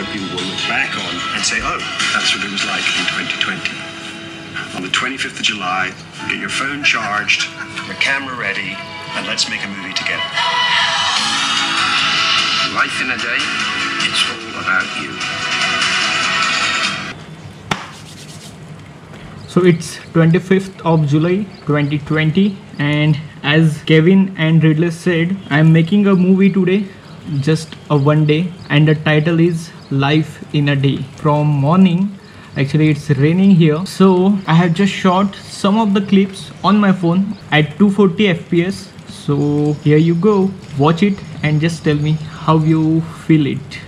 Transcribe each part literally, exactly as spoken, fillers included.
people will look back on and say, oh, that's what it was like in twenty twenty. On the twenty-fifth of July, get your phone charged, your camera ready, and let's make a movie together. Life in a day, it's all about you. So it's twenty-fifth of July twenty twenty, and as Kevin and Ridley said, I am making a movie today, just a one day, and the title is Life in a Day. From morning, actually it's raining here, so I have just shot some of the clips on my phone at two forty F P S. So here you go, watch it and just tell me how you feel it.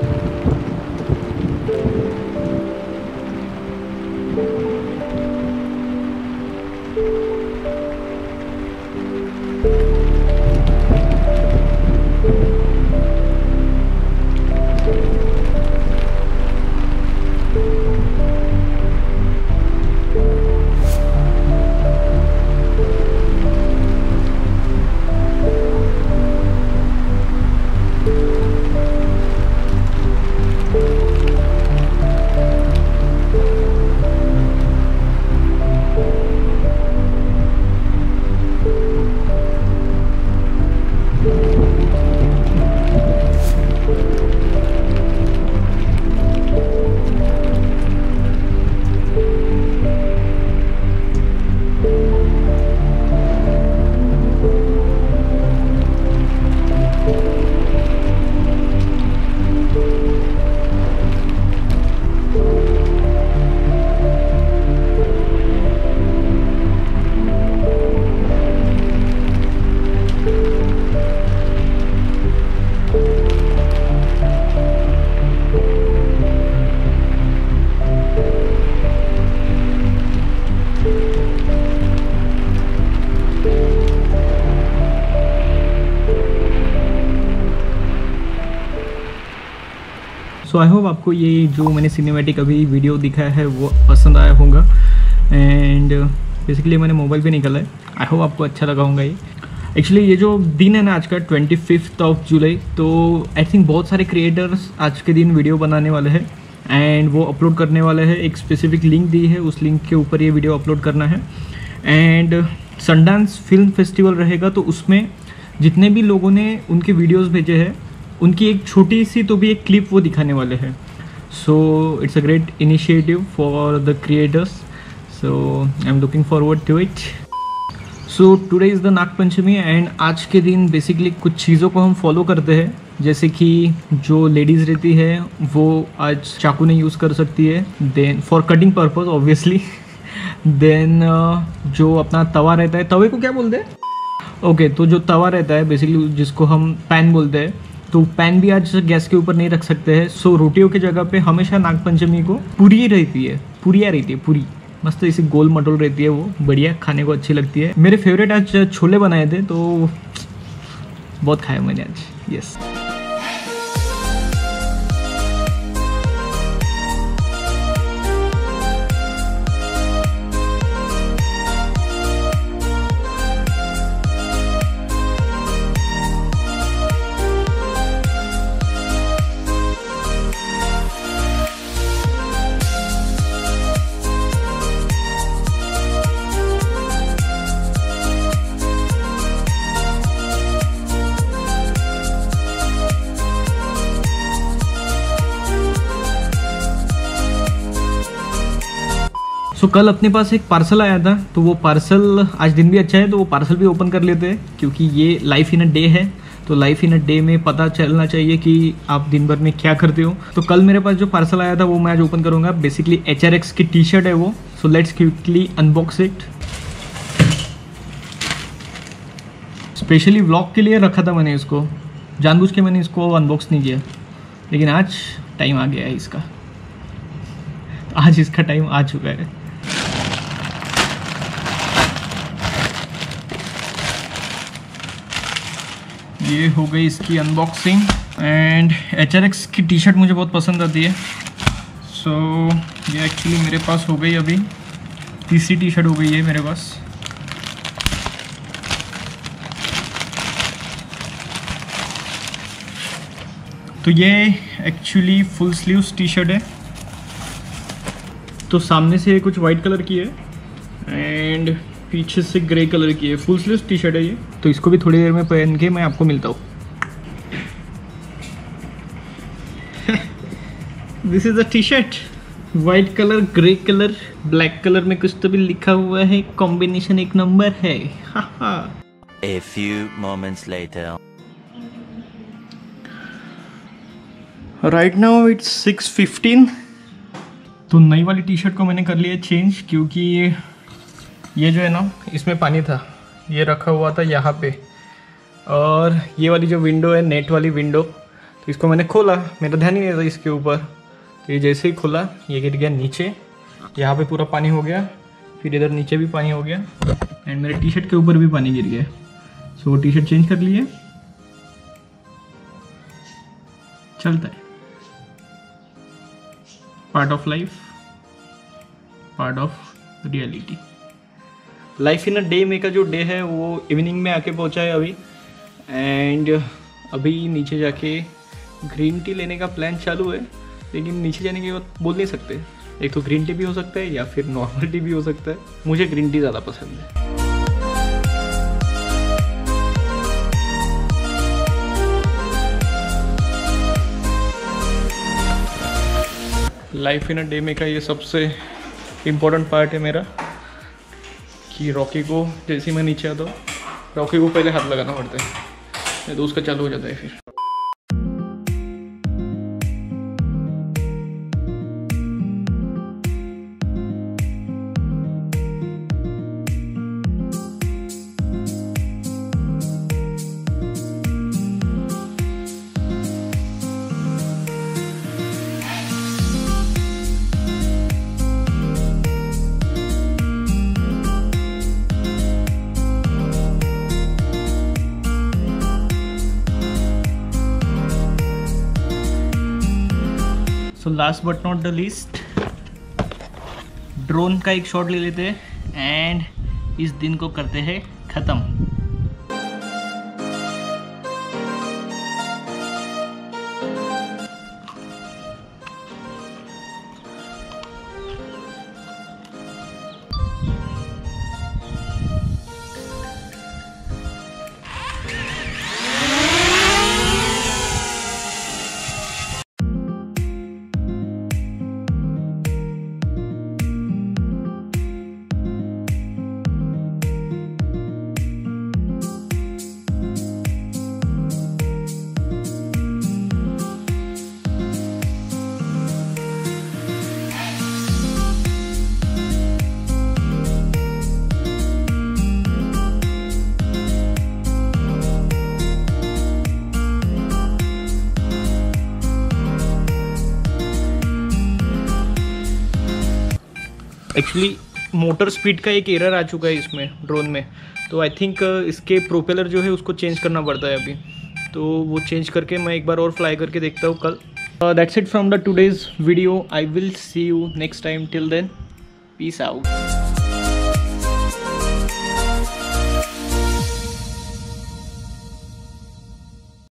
So I hope आपको ये जो मैंने cinematic अभी video दिखाया है वो पसंद आया होगा, एंड बेसिकली मैंने मोबाइल पे निकाला है। आई होप आपको अच्छा लगा होगा। ये एक्चुअली ये जो दिन है ना आज का ट्वेंटी फिफ्थ ऑफ जुलाई, तो आई थिंक बहुत सारे क्रिएटर्स आज के दिन वीडियो बनाने वाले हैं एंड वो अपलोड करने वाले हैं। एक स्पेसिफिक लिंक दी है, उस लिंक के ऊपर ये वीडियो अपलोड करना है। एंड सनडांस फिल्म फेस्टिवल रहेगा, तो उसमें जितने भी लोगों ने उनके वीडियोस भेजे हैं उनकी एक छोटी सी तो भी एक क्लिप वो दिखाने वाले हैं। So it's a great initiative for the creators, so I am looking forward to it. So today is the Nag Panchami, and आज के दिन बेसिकली कुछ चीज़ों को हम फॉलो करते हैं, जैसे कि जो लेडीज़ रहती है वो आज चाकू नहीं यूज़ कर सकती है, then for cutting purpose obviously. Then जो अपना तवा रहता है, तवे को क्या बोलते हैं? ओके okay, तो जो तवा रहता है बेसिकली जिसको हम पैन बोलते हैं, तो पैन भी आज गैस के ऊपर नहीं रख सकते हैं। सो रोटियों की जगह पे हमेशा नागपंचमी को पूरी रहती है, पूरिया रहती है, पूरी मस्त ऐसी गोल मटोल रहती है, वो बढ़िया खाने को अच्छी लगती है। मेरे फेवरेट आज छोले बनाए थे, तो बहुत खाया मैंने आज। यस सो so, कल अपने पास एक पार्सल आया था, तो वो पार्सल आज दिन भी अच्छा है तो वो पार्सल भी ओपन कर लेते हैं, क्योंकि ये लाइफ इन अ डे है। तो लाइफ इन अ डे में पता चलना चाहिए कि आप दिन भर में क्या करते हो। तो कल मेरे पास जो पार्सल आया था वो मैं आज ओपन करूंगा। बेसिकली एच आर एक्स की टी शर्ट है वो। So let's quickly unbox it. Specially vlog के लिए रखा था मैंने इसको, जानबूझ के मैंने इसको अनबॉक्स नहीं किया, लेकिन आज टाइम आ गया है इसका, आज इसका टाइम आ चुका है। ये हो गई इसकी unboxing, and H R X की टी शर्ट मुझे बहुत पसंद आती है। सो so, ये एक्चुअली मेरे पास हो गई, अभी तीसरी टी शर्ट हो गई है मेरे पास। तो तो ये actually full sleeves T shirt है। तो सामने से कुछ वाइट कलर की है एंड पीछे से ग्रे कलर की है। फुल स्लीव्स टी शर्ट है ये। तो इसको भी थोड़ी देर में पहन के मैं आपको मिलता हूँ। This is a T shirt, white colour, grey colour, black colour में कुछ तो भी लिखा हुआ है। कॉम्बिनेशन एक नंबर है। A few moments later. Right now it's six fifteen. तो नई वाली टी शर्ट को मैंने कर लिया चेंज, क्योंकि ये जो है ना इसमें पानी था, ये रखा हुआ था यहाँ पे, और ये वाली जो विंडो है नेट वाली विंडो, तो इसको मैंने खोला, मेरा ध्यान ही नहीं था इसके ऊपर। तो ये जैसे ही खोला ये गिर गया नीचे, यहाँ पे पूरा पानी हो गया, फिर इधर नीचे भी पानी हो गया एंड मेरे टी शर्ट के ऊपर भी पानी गिर गया। सो वो टी शर्ट चेंज कर लिए, चलता है, part of life, part of reality. Life in a day में का जो डे है वो इवनिंग में आके पहुंचा है अभी, एंड अभी नीचे जाके ग्रीन टी लेने का प्लान चालू है, लेकिन नीचे जाने के बाद बोल नहीं सकते। एक तो ग्रीन टी भी हो सकता है या फिर नॉर्मल टी भी हो सकता है। मुझे ग्रीन टी ज़्यादा पसंद है। लाइफ इन अ डे में का ये सबसे इम्पोर्टेंट पार्ट है मेरा, कि रॉकी को जैसे मैं नीचे आता हूँ, रॉकी को पहले हाथ लगाना पड़ता है, नहीं तो उसका चालू हो जाता है फिर। So last but not the least, drone का एक शॉट ले लेते हैं एंड इस दिन को करते हैं ख़त्म। एक्चुअली मोटर स्पीड का एक एरर आ चुका है इसमें ड्रोन में, तो आई थिंक इसके प्रोपेलर जो है उसको चेंज करना पड़ता है अभी, तो वो चेंज करके मैं एक बार और फ्लाई करके देखता हूँ कल। That's it from the today's video. I will see you next time. Till then, peace out.